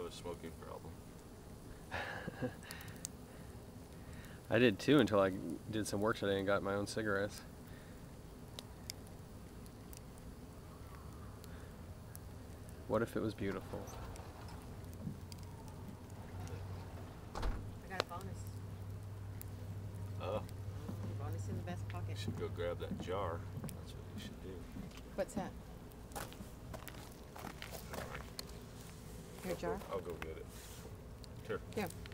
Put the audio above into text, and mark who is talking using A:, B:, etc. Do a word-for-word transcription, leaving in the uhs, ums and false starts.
A: a smoking problem.
B: I did too until I did some work today and got my own cigarettes. What if it was beautiful?
C: I got a bonus.
A: Oh.
C: Bonus in the best pocket.
A: You should go grab that jar. That's what you should do.
C: What's that? Your jar?
A: I'll go get it. Here.
C: Yeah.